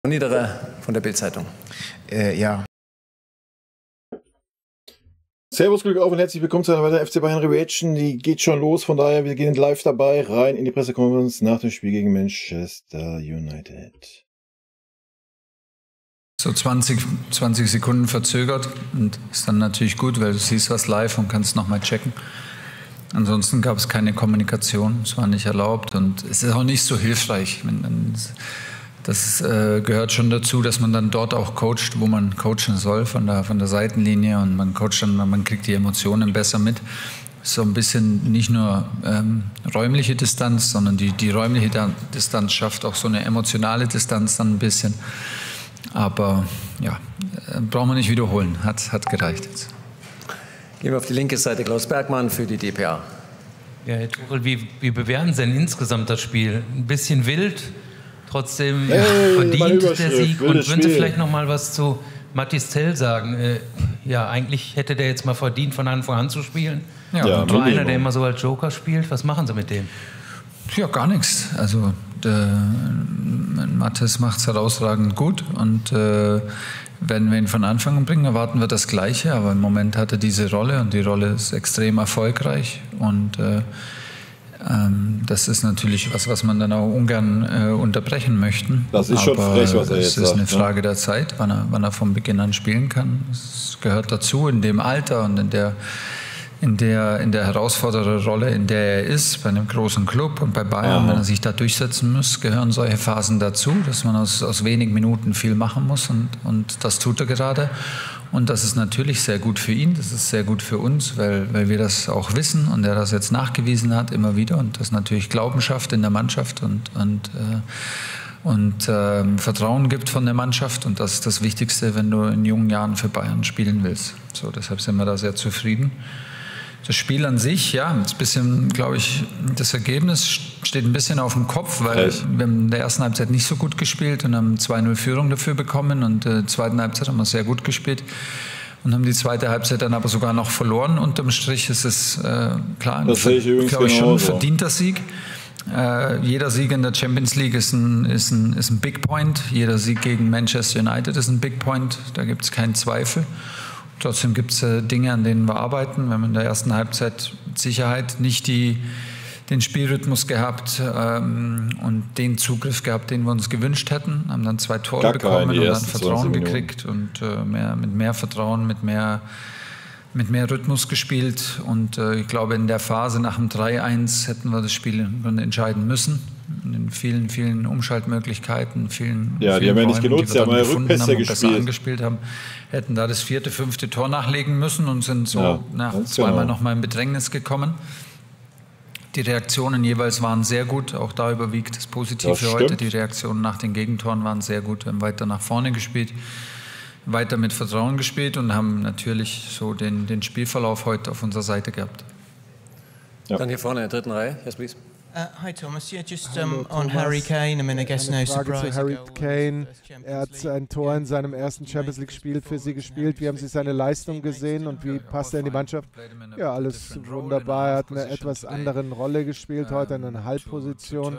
Niederer von der Bild-Zeitung. Ja. Servus, Glück auf und herzlich willkommen zu einer weiteren FC Bayern Reaction. Die geht schon los, von daher, wir gehen live dabei rein in die Pressekonferenz nach dem Spiel gegen Manchester United. So 20 Sekunden verzögert und ist dann natürlich gut, weil du siehst was live und kannst nochmal checken. Ansonsten gab es keine Kommunikation, es war nicht erlaubt und es ist auch nicht so hilfreich. Das gehört schon dazu, dass man dann dort auch coacht, wo man coachen soll, von der Seitenlinie, und man coacht dann, man kriegt die Emotionen besser mit. So ein bisschen nicht nur räumliche Distanz, sondern die räumliche Distanz schafft auch so eine emotionale Distanz dann ein bisschen. Aber ja, brauchen wir nicht wiederholen, hat gereicht jetzt. Gehen wir auf die linke Seite, Klaus Bergmann für die dpa. Ja, Herr Tuchel, wie bewerten Sie denn insgesamt das Spiel? Ein bisschen wild, trotzdem verdient der Sieg. Und würden Sie vielleicht noch mal was zu Mathys Tel sagen? Ja, eigentlich hätte der jetzt mal verdient, von Anfang an zu spielen. Ja, und war einer, der immer so als Joker spielt. Was machen Sie mit dem? Ja, gar nichts. Also Mathys macht es herausragend gut, und wenn wir ihn von Anfang an bringen, erwarten wir das Gleiche, aber im Moment hat er diese Rolle und die Rolle ist extrem erfolgreich, und das ist natürlich was man dann auch ungern unterbrechen möchte. Das ist schon frech, was er jetzt sagt. Es ist eine Frage der Zeit, wann er von Beginn an spielen kann. Es gehört dazu in dem Alter und in der herausfordernden Rolle, in der er ist, bei einem großen Club und bei Bayern, wenn er sich da durchsetzen muss, gehören solche Phasen dazu, dass man aus wenigen Minuten viel machen muss, und das tut er gerade. Und das ist natürlich sehr gut für ihn, das ist sehr gut für uns, weil wir das auch wissen und er das jetzt nachgewiesen hat immer wieder, und das natürlich Glauben schafft in der Mannschaft und Vertrauen gibt von der Mannschaft, und das ist das Wichtigste, wenn du in jungen Jahren für Bayern spielen willst. So, deshalb sind wir da sehr zufrieden. Das Spiel an sich, ja, ist ein bisschen, glaube ich, das Ergebnis steht ein bisschen auf dem Kopf, weil wir haben in der ersten Halbzeit nicht so gut gespielt und haben 2-0 Führung dafür bekommen, und in der zweiten Halbzeit haben wir sehr gut gespielt und haben die zweite Halbzeit dann aber sogar noch verloren. Unterm Strich ist es klar, das sehe ich übrigens, glaube ich, schon ein verdienter Sieg. Jeder Sieg in der Champions League ist ein Big Point, jeder Sieg gegen Manchester United ist ein Big Point, da gibt es keinen Zweifel. Trotzdem gibt es Dinge, an denen wir arbeiten. Wir haben in der ersten Halbzeit mit Sicherheit nicht den Spielrhythmus gehabt und den Zugriff gehabt, den wir uns gewünscht hätten. Haben dann 2 Tore bekommen und dann Vertrauen gekriegt und mit mehr Vertrauen, mit mehr Rhythmus gespielt. Und ich glaube, in der Phase nach dem 3-1 hätten wir das Spiel entscheiden müssen. In vielen, vielen Umschaltmöglichkeiten, vielen die haben ja nicht genutzt, die haben ja Rückpässe angespielt haben, hätten da das 4., 5. Tor nachlegen müssen und sind so zweimal noch mal in Bedrängnis gekommen. Die Reaktionen jeweils waren sehr gut, auch da überwiegt das Positive heute. Die Reaktionen nach den Gegentoren waren sehr gut, wir haben weiter nach vorne gespielt, weiter mit Vertrauen gespielt und haben natürlich so den Spielverlauf heute auf unserer Seite gehabt. Dann hier vorne in der dritten Reihe, yes please. Hi Thomas, yeah, just on Harry Kane. I mean, I guess no surprise. Zu Harry Kane. Er hat ein Tor in seinem ersten Champions League-Spiel für Sie gespielt. Wie haben Sie seine Leistung gesehen und wie passt er in die Mannschaft? Ja, alles wunderbar. Er hat eine etwas andere Rolle gespielt heute, in einer Halbposition,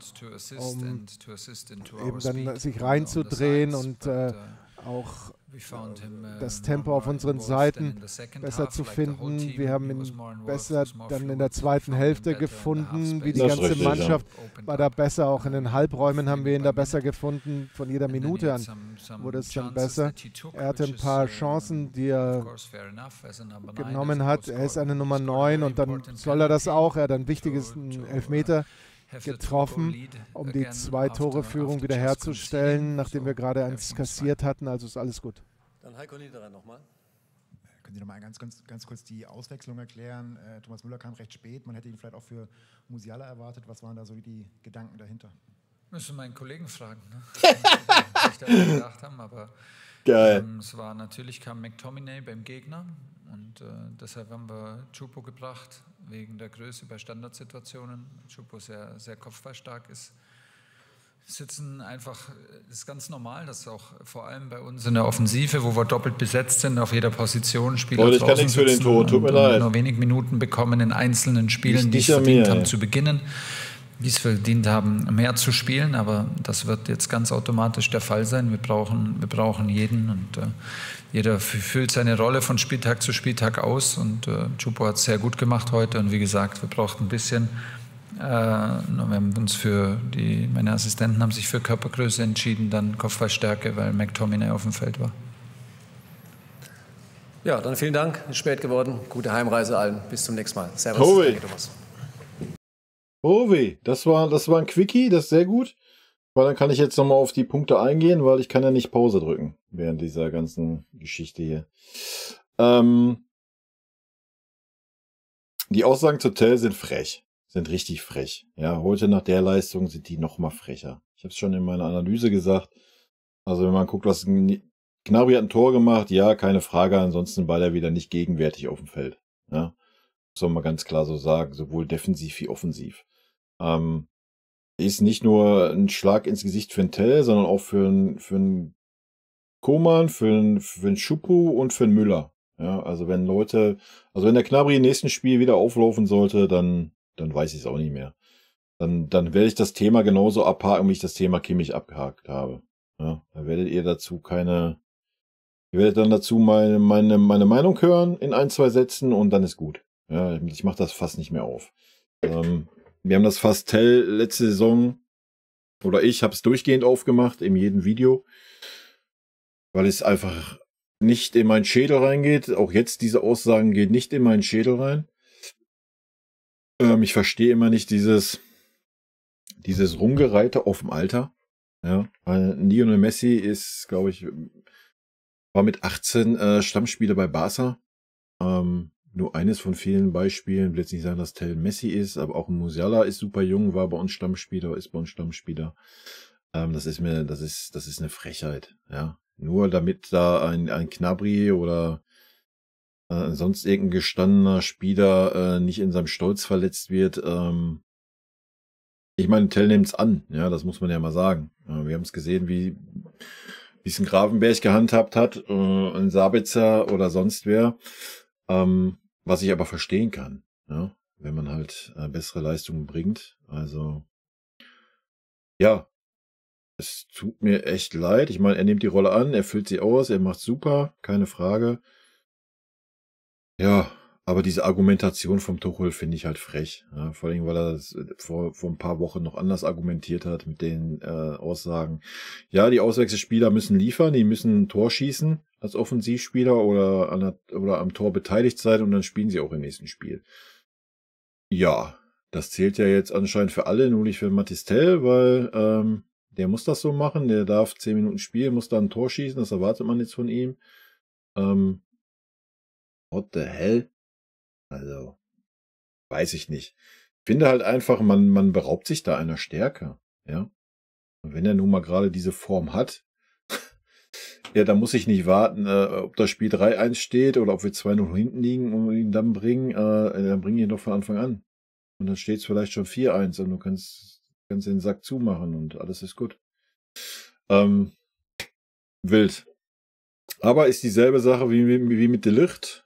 um eben dann sich reinzudrehen und auch das Tempo auf unseren Seiten besser zu finden. Wir haben ihn besser dann in der zweiten Hälfte gefunden, wie die ganze Mannschaft war da besser. Auch in den Halbräumen haben wir ihn da besser gefunden. Von jeder Minute an wurde es dann besser. Er hatte ein paar Chancen, die er genommen hat. Er ist eine Nummer 9 und dann soll er das auch. Er hat einen wichtigen Elfmeter getroffen, um die 2-Tore-Führung wiederherzustellen, nachdem wir gerade eins kassiert hatten. Also ist alles gut. Dann Heiko Niederer nochmal. Können Sie noch mal ganz kurz die Auswechslung erklären? Thomas Müller kam recht spät. Man hätte ihn vielleicht auch für Musiala erwartet. Was waren da so die Gedanken dahinter? Müssen meinen Kollegen fragen, ne? Was ich da gedacht haben, aber es war natürlich, kam McTominay beim Gegner und deshalb haben wir Choupo gebracht, wegen der Größe bei Standardsituationen. Choupo sehr, sehr kopfballstark ist. Sitzen einfach, das ist ganz normal, dass auch vor allem bei uns in der Offensive, wo wir doppelt besetzt sind, auf jeder Position Spieler ich kann nichts für den Tod, tut mir leid. Nur wenig Minuten bekommen in einzelnen Spielen, die es verdient haben zu beginnen. die es verdient haben, mehr zu spielen, aber das wird jetzt ganz automatisch der Fall sein. Wir brauchen jeden und jeder füllt seine Rolle von Spieltag zu Spieltag aus und Choupo hat es sehr gut gemacht heute und wie gesagt, wir brauchten ein bisschen. Wir haben uns meine Assistenten haben sich für Körpergröße entschieden, dann Kopfballstärke, weil McTominay auf dem Feld war. Ja, dann vielen Dank, ist spät geworden. Gute Heimreise allen, bis zum nächsten Mal. Servus. Danke, Thomas. Das war ein Quickie, das ist sehr gut. Weil dann kann ich jetzt nochmal auf die Punkte eingehen, weil ich kann ja nicht Pause drücken während dieser ganzen Geschichte hier. Die Aussagen zu Tell sind frech, sind richtig frech. Ja, heute nach der Leistung sind die nochmal frecher. Ich habe es schon in meiner Analyse gesagt. Also wenn man guckt, was Gnabry hat ein Tor gemacht, ja, keine Frage. Ansonsten war er wieder nicht gegenwärtig auf dem Feld. Ja, soll man ganz klar so sagen, sowohl defensiv wie offensiv. Ist nicht nur ein Schlag ins Gesicht für einen Tell, sondern auch für einen Koman, für einen Choupo und für einen Müller. Ja, also wenn der Gnabry im nächsten Spiel wieder auflaufen sollte, dann weiß ich es auch nicht mehr. Dann werde ich das Thema genauso abhaken, wie ich das Thema Kimmich abgehakt habe. Ja, dann werdet ihr dann dazu meine Meinung hören in 1, 2 Sätzen und dann ist gut. Ja, ich mache das fast nicht mehr auf. Wir haben das fast Tell letzte Saison, oder ich habe es durchgehend aufgemacht, in jedem Video, weil es einfach nicht in meinen Schädel reingeht. Auch jetzt diese Aussagen gehen nicht in meinen Schädel rein. Ich verstehe immer nicht dieses Rumgereite auf dem Alter. Ja, weil Lionel Messi ist, glaube ich, war mit 18 Stammspieler bei Barca. Nur eines von vielen Beispielen. Ich will jetzt nicht sagen, dass Tell Messi ist, aber auch Musiala ist super jung, war bei uns Stammspieler, ist bei uns Stammspieler. Das ist eine Frechheit, ja. Nur damit da ein Gnabry oder sonst irgendein gestandener Spieler nicht in seinem Stolz verletzt wird. Ich meine, Tell nimmt's an, ja, das muss man ja mal sagen. Wir haben es gesehen, wie es ein Gravenberch gehandhabt hat, ein Sabitzer oder sonst wer. Was ich aber verstehen kann, ja, wenn man halt bessere Leistungen bringt. Also, ja, es tut mir echt leid. Ich meine, er nimmt die Rolle an, er füllt sie aus, er macht super, keine Frage. Ja, aber diese Argumentation vom Tuchel finde ich halt frech. Ja, vor allem, weil er das vor ein paar Wochen noch anders argumentiert hat mit den Aussagen. Ja, die Auswechselspieler müssen liefern, die müssen ein Tor schießen als Offensivspieler oder am Tor beteiligt sein und dann spielen sie auch im nächsten Spiel. Ja, das zählt ja jetzt anscheinend für alle, nur nicht für Mathys Tell, weil der muss das so machen, der darf 10 Minuten spielen, muss dann ein Tor schießen, das erwartet man jetzt von ihm. What the hell? Also, weiß ich nicht. Ich finde halt einfach, man beraubt sich da einer Stärke, ja. Und wenn er nun mal gerade diese Form hat, ja, dann muss ich nicht warten, ob das Spiel 3-1 steht oder ob wir 2-0 hinten liegen und ihn dann bringen. Dann bringen ihn doch von Anfang an. Und dann steht es vielleicht schon 4-1 und du kannst den Sack zumachen und alles ist gut. Wild. Aber ist dieselbe Sache wie mit De Ligt.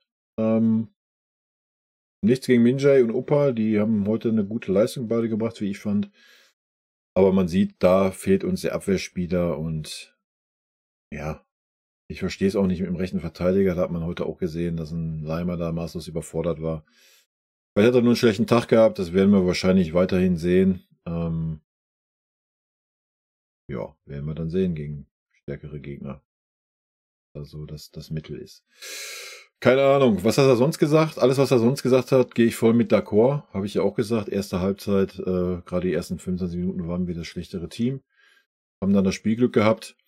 Nichts gegen Minjay und Opa, die haben heute eine gute Leistung beide gebracht, wie ich fand. Aber man sieht, da fehlt uns der Abwehrspieler und ja, ich verstehe es auch nicht mit dem rechten Verteidiger. Da hat man heute auch gesehen, dass ein Leimer da maßlos überfordert war. Vielleicht hat er nur einen schlechten Tag gehabt, das werden wir wahrscheinlich weiterhin sehen. Ja, werden wir dann sehen gegen stärkere Gegner. Also, dass das Mittel ist. Keine Ahnung, was hat er sonst gesagt? Alles, was er sonst gesagt hat, gehe ich voll mit d'accord. Habe ich ja auch gesagt, erste Halbzeit, gerade die ersten 25 Minuten waren wir das schlechtere Team. Haben dann das Spielglück gehabt.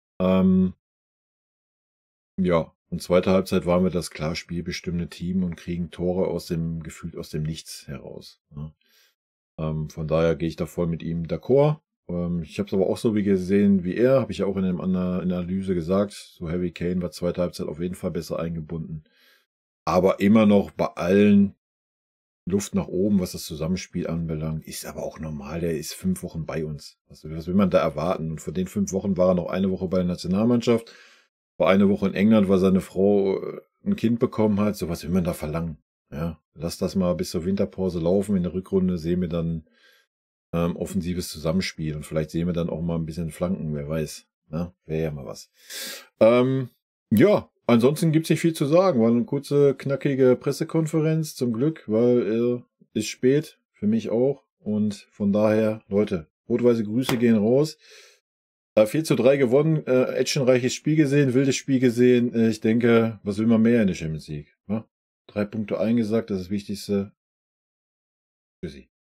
Ja, und zweite Halbzeit waren wir das klar spielbestimmende Team und kriegen Tore gefühlt aus dem Nichts heraus. Ja. Von daher gehe ich da voll mit ihm d'accord. Ich habe es aber auch so wie gesehen wie er, habe ich ja auch in der Analyse gesagt. So Harry Kane war zweite Halbzeit auf jeden Fall besser eingebunden. Aber immer noch bei allen Luft nach oben, was das Zusammenspiel anbelangt, ist aber auch normal. Der ist 5 Wochen bei uns. Was will man da erwarten? Und von den 5 Wochen war er noch eine Woche bei der Nationalmannschaft. War eine Woche in England, weil seine Frau ein Kind bekommen hat. So was will man da verlangen? Ja, lass das mal bis zur Winterpause laufen. In der Rückrunde sehen wir dann, offensives Zusammenspiel. Und vielleicht sehen wir dann auch mal ein bisschen Flanken, wer weiß. Ne? Wäre ja mal was. Ja, ansonsten gibt es nicht viel zu sagen. War eine kurze, knackige Pressekonferenz, zum Glück, weil ist spät, für mich auch. Und von daher, Leute, rot-weiße Grüße gehen raus. 4:3 gewonnen, actionreiches Spiel gesehen, wildes Spiel gesehen. Ich denke, was will man mehr in der Champions League? Ne? 3 Punkte eingesagt, das ist das Wichtigste. Tschüssi.